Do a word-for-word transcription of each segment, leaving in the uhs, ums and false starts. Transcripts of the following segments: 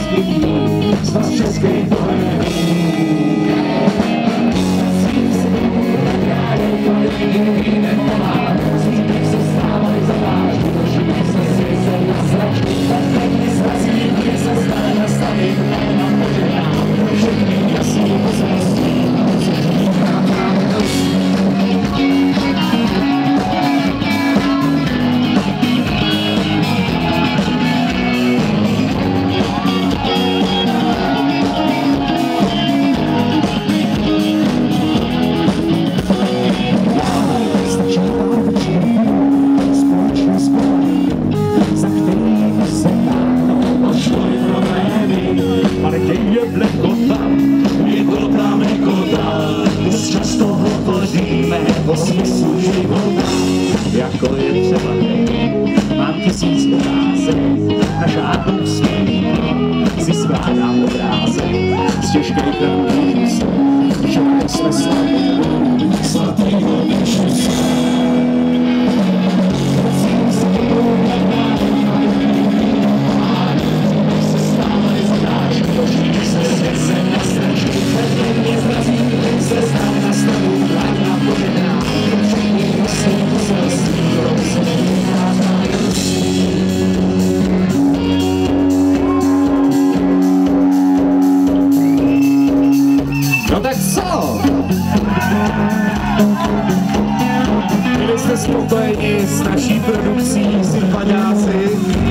skvělý, svaz českých bohemí. O smyslu života, jako je třeba teď. Mám tisíc otázek, na žádnou smění si skládám obrázek z těžkých rán se, že jsme slavní, svatýho Ježíše. Se stále zadáš, dožít se svět se nastračí, ve mě zrazí, se stále nastavu, vládna požená. No tak co? Byli jste spokojeni s naší produkcí, sympaňáci?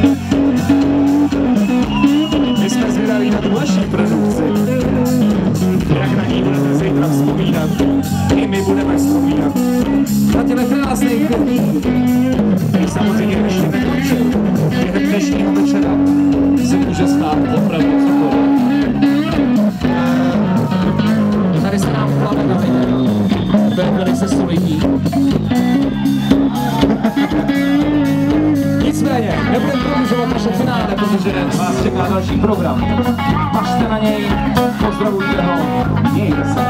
My jsme zvědaví na tu vaší produkci. Jak na ní budete zítra vzpomínat, i my budeme vzpomínat. Na těle krásných lidí, který samozřejmě ještě nekončil. Během dnešního večera se může stát opravdu cokoliv. Tady se nám plave na viděl. To je velice solidní. Nicméně, nebudeme prodlužovat naše finále, protože vás čeká další program. Pašte na něj, pozdravujte ho, mějte se.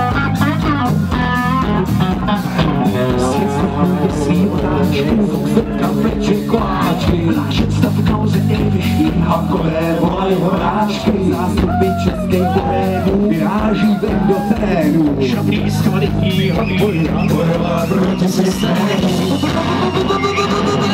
Svý otáčky, zrka peče koláčky, představ v kauze nevyšší, hakové volají horáčky, zástupy českých bohémů vyráží ven do terénu. Šabrý z kvalitní odbojná, bojová proti systému.